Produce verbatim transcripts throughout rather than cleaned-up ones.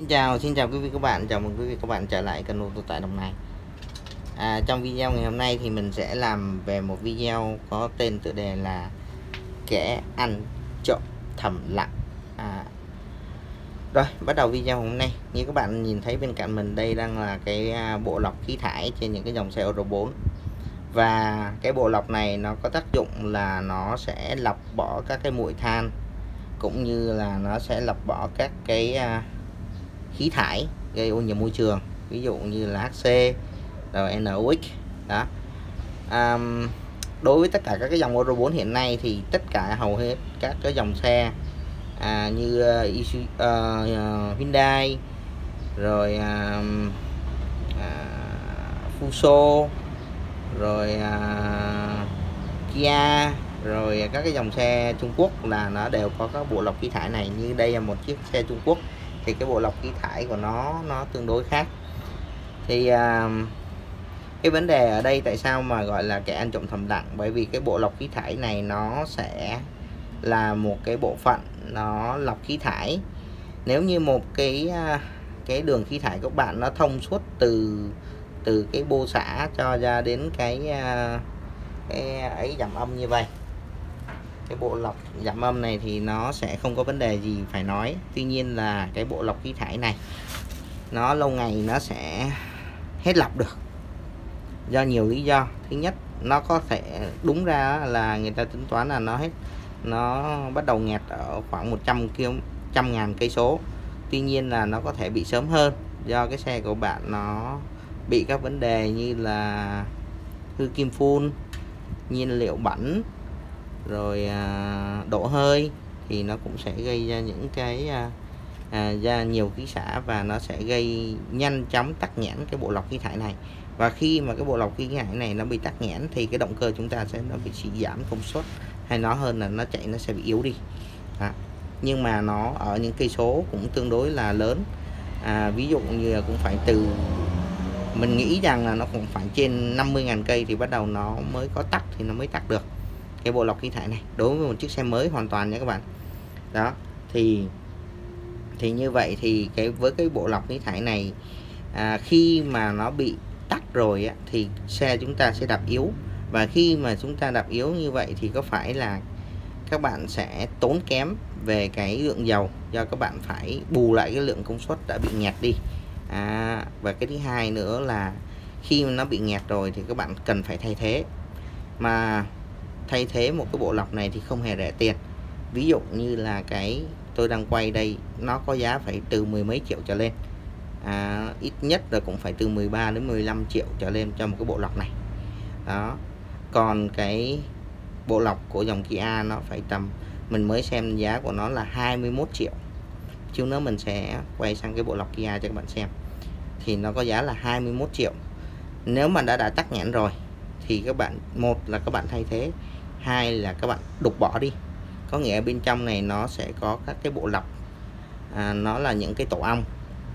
Xin chào, xin chào quý vị các bạn, chào mừng quý vị các bạn trở lại kênh ô tô tại Đồng Nai. À, trong video ngày hôm nay thì mình sẽ làm về một video có tên tựa đề là kẻ ăn trộm thầm lặng. À, rồi bắt đầu video hôm nay. Như các bạn nhìn thấy bên cạnh mình đây đang là cái bộ lọc khí thải trên những cái dòng xe Euro bốn. Và cái bộ lọc này nó có tác dụng là nó sẽ lọc bỏ các cái bụi than, cũng như là nó sẽ lọc bỏ các cái khí thải gây ô nhiễm môi trường, ví dụ như là hát xê rồi en o ích đó. À, đối với tất cả các cái dòng Euro bốn hiện nay thì tất cả hầu hết các cái dòng xe à, như uh, uh, Hyundai rồi uh, uh, Fuso rồi uh, Kia rồi các cái dòng xe Trung Quốc là nó đều có các bộ lọc khí thải này. Như đây là một chiếc xe Trung Quốc thì cái bộ lọc khí thải của nó nó tương đối khác. Thì à, cái vấn đề ở đây tại sao mà gọi là kẻ ăn trộm thầm lặng, bởi vì cái bộ lọc khí thải này nó sẽ là một cái bộ phận nó lọc khí thải. Nếu như một cái cái đường khí thải của các bạn nó thông suốt từ từ cái bô xả cho ra đến cái cái ấy giảm âm như vậy, cái bộ lọc giảm âm này thì nó sẽ không có vấn đề gì phải nói. Tuy nhiên là cái bộ lọc khí thải này nó lâu ngày nó sẽ hết lọc được do nhiều lý do. Thứ nhất, nó có thể đúng ra là người ta tính toán là nó hết nó bắt đầu nghẹt ở khoảng một trăm ki lô mét, trăm ngàn cây số. Tuy nhiên là nó có thể bị sớm hơn do cái xe của bạn nó bị các vấn đề như là hư kim phun, nhiên liệu bẩn, rồi à, đổ hơi, thì nó cũng sẽ gây ra những cái à, à, ra nhiều khí xả và nó sẽ gây nhanh chóng tắc nghẽn cái bộ lọc khí thải này. Và khi mà cái bộ lọc khí thải này nó bị tắc nghẽn thì cái động cơ chúng ta sẽ nó bị suy giảm công suất, hay nói hơn là nó chạy nó sẽ bị yếu đi. Đó. Nhưng mà nó ở những cây số cũng tương đối là lớn, à, ví dụ như là cũng phải từ, mình nghĩ rằng là nó cũng phải trên năm mươi ngàn cây thì bắt đầu nó mới có tắc, thì nó mới tắc được cái bộ lọc khí thải này đối với một chiếc xe mới hoàn toàn nha các bạn. Đó thì thì như vậy thì cái với cái bộ lọc khí thải này à, khi mà nó bị tắc rồi á, thì xe chúng ta sẽ đạp yếu. Và khi mà chúng ta đạp yếu như vậy thì có phải là các bạn sẽ tốn kém về cái lượng dầu, do các bạn phải bù lại cái lượng công suất đã bị nghẹt đi. À, và cái thứ hai nữa là khi mà nó bị nghẹt rồi thì các bạn cần phải thay thế. Mà thay thế một cái bộ lọc này thì không hề rẻ tiền. Ví dụ như là cái tôi đang quay đây, nó có giá phải từ mười mấy triệu trở lên, à, ít nhất là cũng phải từ mười ba đến mười lăm triệu trở lên cho một cái bộ lọc này. Đó. Còn cái bộ lọc của dòng Kia nó phải tầm, mình mới xem giá của nó là hai mươi mốt triệu. Chứ nữa mình sẽ quay sang cái bộ lọc Kia cho các bạn xem, thì nó có giá là hai mươi mốt triệu. Nếu mà đã đã tắc nghẽn rồi thì các bạn, một là các bạn thay thế, hai là các bạn đục bỏ đi. Có nghĩa bên trong này nó sẽ có các cái bộ lọc, à, nó là những cái tổ ong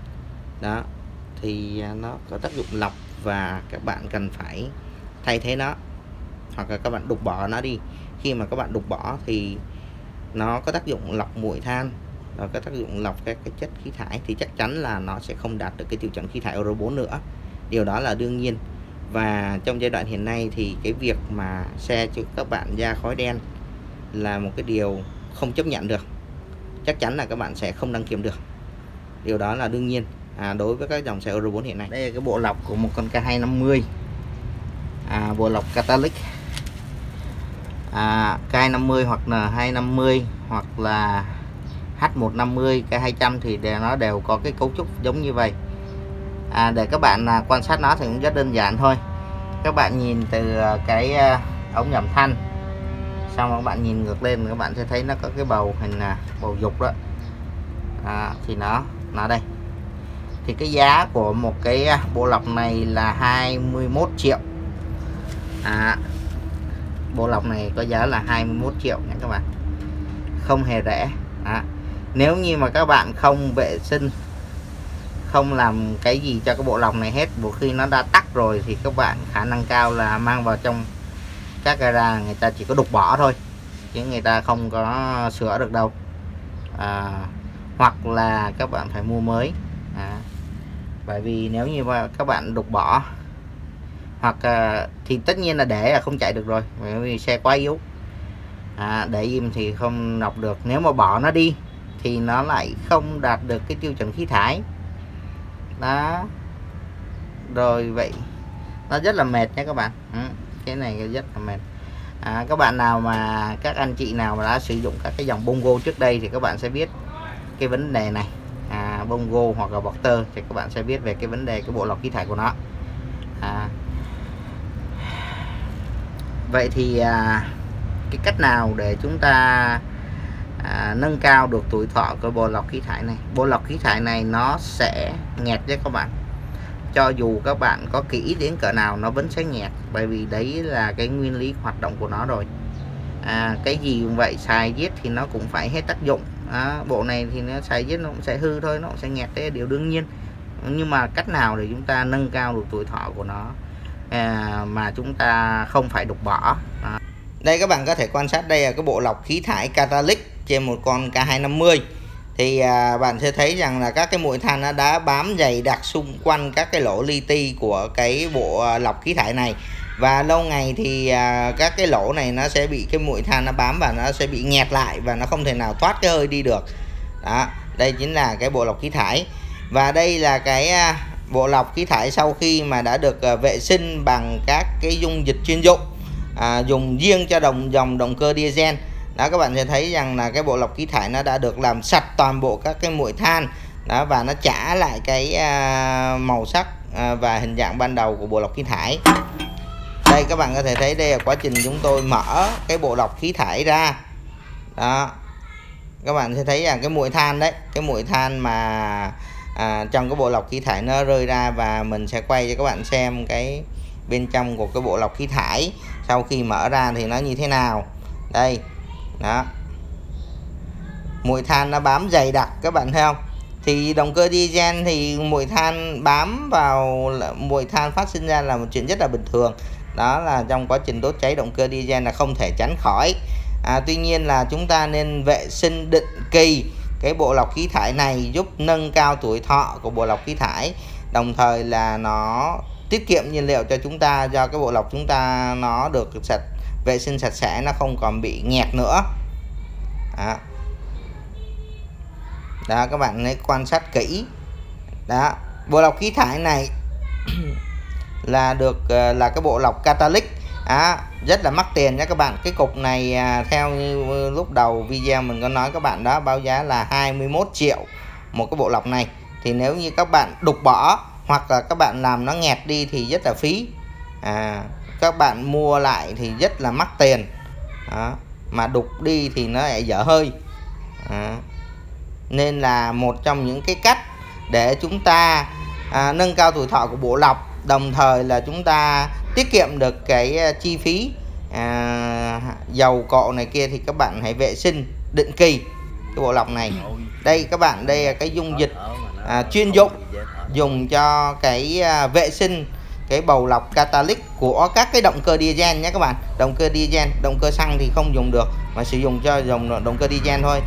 đó, thì nó có tác dụng lọc và các bạn cần phải thay thế nó, hoặc là các bạn đục bỏ nó đi. Khi mà các bạn đục bỏ thì nó có tác dụng lọc bụi than, và có tác dụng lọc các cái chất khí thải, thì chắc chắn là nó sẽ không đạt được cái tiêu chuẩn khí thải Euro bốn nữa. Điều đó là đương nhiên. Và trong giai đoạn hiện nay thì cái việc mà xe cho các bạn ra khói đen là một cái điều không chấp nhận được. Chắc chắn là các bạn sẽ không đăng kiểm được. Điều đó là đương nhiên à, đối với các dòng xe Euro bốn hiện nay. Đây là cái bộ lọc của một con K hai năm mươi, à, bộ lọc Catalyst, à, K hai năm mươi hoặc là hai năm mươi hoặc là H một năm mươi, K hai trăm thì đều, nó đều có cái cấu trúc giống như vậy. À, để các bạn à, quan sát nó thì cũng rất đơn giản thôi. Các bạn nhìn từ cái à, ống giảm thanh, xong các bạn nhìn ngược lên, các bạn sẽ thấy nó có cái bầu hình là bầu dục đó, à, thì nó nó đây. Thì cái giá của một cái bộ lọc này là hai mươi mốt triệu. À, bộ lọc này có giá là hai mươi mốt triệu nha các bạn, không hề rẻ. À, nếu như mà các bạn không vệ sinh, không làm cái gì cho cái bộ lọc này hết, một khi nó đã tắc rồi thì các bạn khả năng cao là mang vào trong các gara, người ta chỉ có đục bỏ thôi chứ người ta không có sửa được đâu. À, hoặc là các bạn phải mua mới. à, bởi vì nếu như mà các bạn đục bỏ hoặc à, thì tất nhiên là để là không chạy được rồi, bởi vì xe quá yếu. À, để im thì không lọc được, nếu mà bỏ nó đi thì nó lại không đạt được cái tiêu chuẩn khí thải đó. Rồi vậy nó rất là mệt nha các bạn. Ừ, cái này rất là mệt. À, các bạn nào mà các anh chị nào mà đã sử dụng các cái dòng Bongo trước đây thì các bạn sẽ biết cái vấn đề này. à, Bongo hoặc là Porter thì các bạn sẽ biết về cái vấn đề cái bộ lọc khí thải của nó. à, Vậy thì à, cái cách nào để chúng ta à, nâng cao được tuổi thọ của bộ lọc khí thải này? Bộ lọc khí thải này nó sẽ nghẹt đấy các bạn. Cho dù các bạn có kỹ đến cỡ nào nó vẫn sẽ nghẹt, bởi vì đấy là cái nguyên lý hoạt động của nó rồi. à, Cái gì cũng vậy, xài giết thì nó cũng phải hết tác dụng. à, Bộ này thì nó xài giết nó cũng sẽ hư thôi, nó cũng sẽ nghẹt, đấy là điều đương nhiên. Nhưng mà cách nào để chúng ta nâng cao được tuổi thọ của nó à, mà chúng ta không phải đục bỏ? à. Đây các bạn có thể quan sát, đây là cái bộ lọc khí thải Catalyst trên một con K hai năm mươi. Thì à, bạn sẽ thấy rằng là các cái muội than nó đã bám dày đặc xung quanh các cái lỗ li ti của cái bộ lọc khí thải này. Và lâu ngày thì à, các cái lỗ này nó sẽ bị cái muội than nó bám và nó sẽ bị nghẹt lại và nó không thể nào thoát cái hơi đi được. Đó, đây chính là cái bộ lọc khí thải. Và đây là cái à, bộ lọc khí thải sau khi mà đã được à, vệ sinh bằng các cái dung dịch chuyên dụng, à, dùng riêng cho đồng dòng động cơ diesel. Đó, các bạn sẽ thấy rằng là cái bộ lọc khí thải nó đã được làm sạch toàn bộ các cái muội than đó, và nó trả lại cái à, màu sắc à, và hình dạng ban đầu của bộ lọc khí thải. Đây các bạn có thể thấy đây là quá trình chúng tôi mở cái bộ lọc khí thải ra. Đó, các bạn sẽ thấy rằng cái muội than đấy, cái muội than mà à, trong cái bộ lọc khí thải nó rơi ra, và mình sẽ quay cho các bạn xem cái bên trong của cái bộ lọc khí thải sau khi mở ra thì nó như thế nào. Đây đó, muội than nó bám dày đặc, các bạn thấy không? Thì động cơ diesel thì muội than bám vào, muội than phát sinh ra là một chuyện rất là bình thường. Đó là trong quá trình đốt cháy động cơ diesel là không thể tránh khỏi. à, Tuy nhiên là chúng ta nên vệ sinh định kỳ cái bộ lọc khí thải này, giúp nâng cao tuổi thọ của bộ lọc khí thải, đồng thời là nó tiết kiệm nhiên liệu cho chúng ta, do cái bộ lọc chúng ta nó được sạch, vệ sinh sạch sẽ, nó không còn bị nghẹt nữa. Đó, đó các bạn hãy quan sát kỹ. Đó, bộ lọc khí thải này là được là cái bộ lọc Catalyst, à, rất là mắc tiền nha các bạn. Cái cục này à, theo như lúc đầu video mình có nói các bạn đó, báo giá là hai mươi mốt triệu một cái bộ lọc này. Thì nếu như các bạn đục bỏ hoặc là các bạn làm nó nghẹt đi thì rất là phí. à, Các bạn mua lại thì rất là mắc tiền. Đó, mà đục đi thì nó lại dở hơi. à, Nên là một trong những cái cách để chúng ta à, nâng cao tuổi thọ của bộ lọc, đồng thời là chúng ta tiết kiệm được cái chi phí à, dầu cộ này kia, thì các bạn hãy vệ sinh định kỳ cái bộ lọc này. Đây các bạn, đây là cái dung dịch à, chuyên dụng dùng cho cái à, vệ sinh cái bầu lọc Catalyst của các cái động cơ diesel nhé các bạn. Động cơ diesel, động cơ xăng thì không dùng được, mà sử dụng cho dòng động cơ diesel thôi.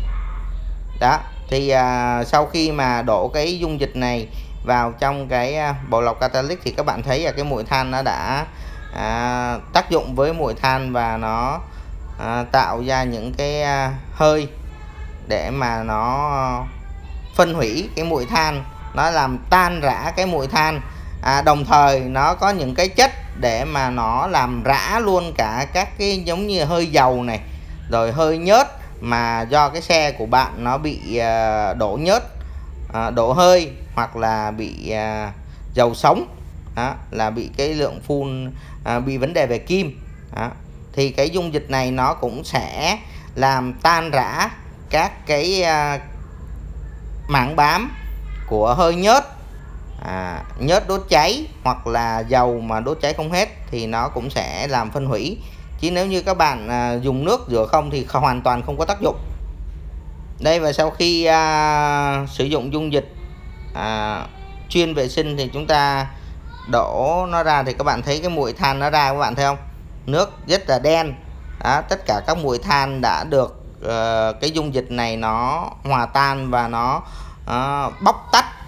Đó, thì à, sau khi mà đổ cái dung dịch này vào trong cái à, bộ lọc Catalyst thì các bạn thấy là cái muội than nó đã à, tác dụng với muội than, và nó à, tạo ra những cái à, hơi để mà nó phân hủy cái muội than, nó làm tan rã cái muội than. à, Đồng thời nó có những cái chất để mà nó làm rã luôn cả các cái giống như hơi dầu này, rồi hơi nhớt mà do cái xe của bạn nó bị à, đổ nhớt, à, đổ hơi, hoặc là bị à, dầu sống. Đó, là bị cái lượng phun à, bị vấn đề về kim. Đó, thì cái dung dịch này nó cũng sẽ làm tan rã các cái à, mảng bám của hơi nhớt, à, nhớt đốt cháy, hoặc là dầu mà đốt cháy không hết thì nó cũng sẽ làm phân hủy. Chứ nếu như các bạn à, dùng nước rửa không thì hoàn toàn không có tác dụng. Đây, và sau khi à, sử dụng dung dịch à, chuyên vệ sinh thì chúng ta đổ nó ra, thì các bạn thấy cái muội than nó ra, các bạn thấy không? Nước rất là đen. Đó, tất cả các muội than đã được uh, cái dung dịch này nó hòa tan và nó uh, bóc tách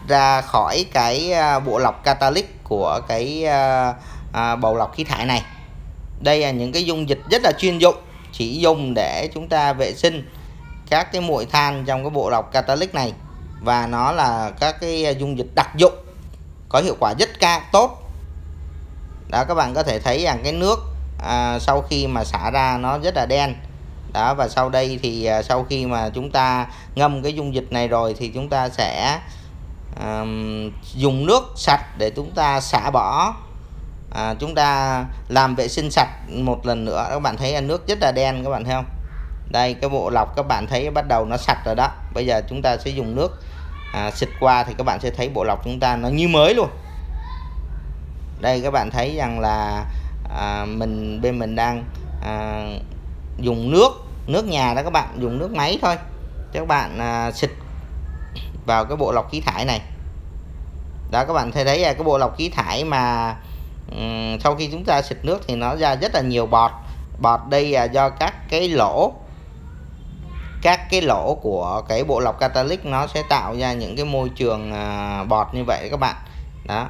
ra khỏi cái bộ lọc catalytic của cái à, à, bầu lọc khí thải này. Đây là những cái dung dịch rất là chuyên dụng, chỉ dùng để chúng ta vệ sinh các cái muội than trong cái bộ lọc catalytic này, và nó là các cái dung dịch đặc dụng có hiệu quả rất cao tốt. Đó, các bạn có thể thấy rằng cái nước à, sau khi mà xả ra nó rất là đen. Đó, và sau đây thì à, sau khi mà chúng ta ngâm cái dung dịch này rồi thì chúng ta sẽ à, dùng nước sạch để chúng ta xả bỏ, à, chúng ta làm vệ sinh sạch một lần nữa. Các bạn thấy là nước rất là đen, các bạn thấy không? Đây, cái bộ lọc các bạn thấy bắt đầu nó sạch rồi đó. Bây giờ chúng ta sẽ dùng nước à, xịt qua thì các bạn sẽ thấy bộ lọc chúng ta nó như mới luôn. Đây, các bạn thấy rằng là à, mình bên mình đang à, dùng nước nước nhà đó, các bạn dùng nước máy thôi. Các bạn à, xịt vào cái bộ lọc khí thải này. Đó, các bạn thấy thấy là cái bộ lọc khí thải mà um, sau khi chúng ta xịt nước thì nó ra rất là nhiều bọt. Bọt đây là do các cái lỗ các cái lỗ của cái bộ lọc catalytic nó sẽ tạo ra những cái môi trường à, bọt như vậy các bạn. Đó.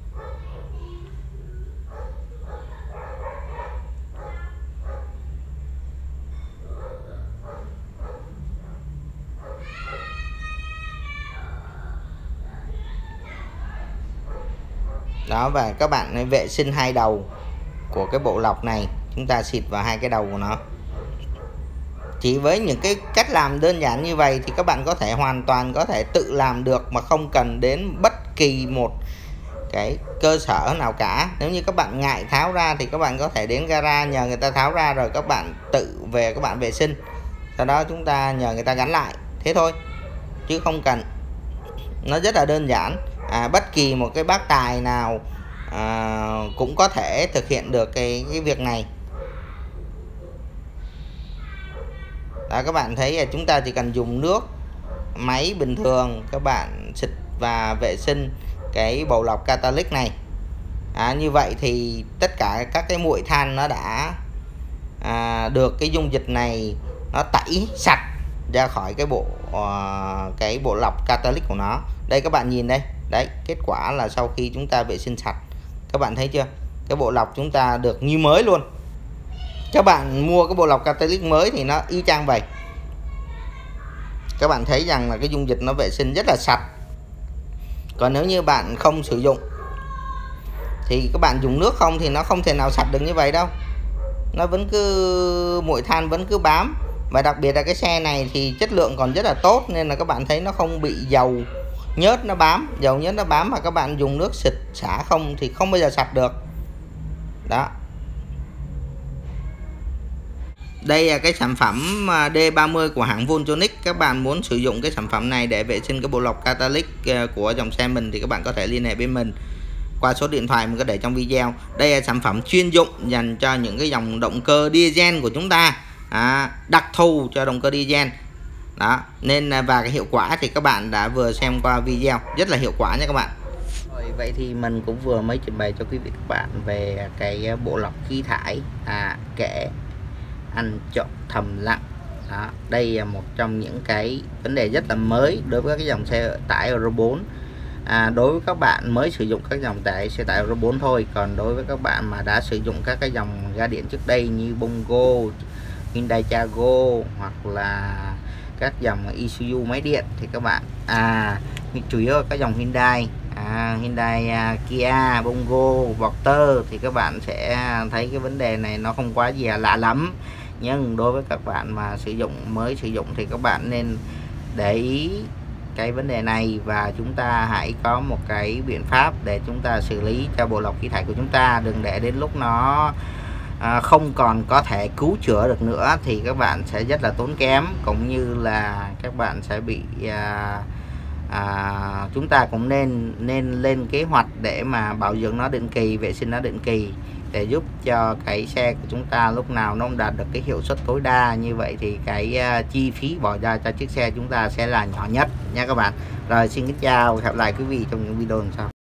Đó, và các bạn vệ sinh hai đầu của cái bộ lọc này, chúng ta xịt vào hai cái đầu của nó. Chỉ với những cái cách làm đơn giản như vậy thì các bạn có thể hoàn toàn có thể tự làm được mà không cần đến bất kỳ một cái cơ sở nào cả. Nếu như các bạn ngại tháo ra thì các bạn có thể đến gara nhờ người ta tháo ra, rồi các bạn tự về các bạn vệ sinh, sau đó chúng ta nhờ người ta gắn lại, thế thôi, chứ không cần. Nó rất là đơn giản. À, bất kỳ một cái bác tài nào à, cũng có thể thực hiện được cái, cái việc này. Đó, các bạn thấy là chúng ta chỉ cần dùng nước máy bình thường, các bạn xịt và vệ sinh cái bầu lọc catalytic này. À, như vậy thì tất cả các cái muội than nó đã à, được cái dung dịch này nó tẩy sạch ra khỏi cái bộ uh, cái bộ lọc catalytic của nó. Đây, các bạn nhìn đây, đấy, kết quả là sau khi chúng ta vệ sinh sạch, các bạn thấy chưa, cái bộ lọc chúng ta được như mới luôn. Các bạn mua cái bộ lọc catalytic mới thì nó y chang vậy. Các bạn thấy rằng là cái dung dịch nó vệ sinh rất là sạch. Còn nếu như bạn không sử dụng thì các bạn dùng nước không thì nó không thể nào sạch được như vậy đâu. Nó vẫn cứ muội than vẫn cứ bám. Và đặc biệt là cái xe này thì chất lượng còn rất là tốt, nên là các bạn thấy nó không bị dầu nhớt nó bám, dầu nhớt nó bám mà các bạn dùng nước xịt xả không thì không bao giờ sạch được. Đó. Đây là cái sản phẩm D ba mươi của hãng Voltronic. Các bạn muốn sử dụng cái sản phẩm này để vệ sinh cái bộ lọc catalytic của dòng xe mình thì các bạn có thể liên hệ với mình qua số điện thoại mình có để trong video. Đây là sản phẩm chuyên dụng dành cho những cái dòng động cơ diesel của chúng ta, à, đặc thù cho động cơ diesel. Đó, nên và cái hiệu quả thì các bạn đã vừa xem qua video, rất là hiệu quả nha các bạn. Rồi, vậy thì mình cũng vừa mới trình bày cho quý vị các bạn về cái bộ lọc khí thải à, kệ ăn trộm thầm lặng. Đó, đây là một trong những cái vấn đề rất là mới đối với các cái dòng xe tải Euro bốn. À, đối với các bạn mới sử dụng các dòng tải xe tải Euro bốn thôi, còn đối với các bạn mà đã sử dụng các cái dòng ga điện trước đây như Bongo, Hyundai Chago hoặc là các dòng Isuzu máy điện thì các bạn à chủ yếu là các dòng Hyundai, à, Hyundai, uh, Kia, Bongo, Porter thì các bạn sẽ thấy cái vấn đề này nó không quá gì là lạ lắm. Nhưng đối với các bạn mà sử dụng mới sử dụng thì các bạn nên để ý cái vấn đề này, và chúng ta hãy có một cái biện pháp để chúng ta xử lý cho bộ lọc khí thải của chúng ta. Đừng để đến lúc nó à, không còn có thể cứu chữa được nữa thì các bạn sẽ rất là tốn kém, cũng như là các bạn sẽ bị à, à, chúng ta cũng nên nên lên kế hoạch để mà bảo dưỡng nó định kỳ, vệ sinh nó định kỳ để giúp cho cái xe của chúng ta lúc nào nó đạt được cái hiệu suất tối đa. Như vậy thì cái uh, chi phí bỏ ra cho chiếc xe chúng ta sẽ là nhỏ nhất nha các bạn. Rồi, xin kính chào, hẹn gặp lại quý vị trong những video lần sau.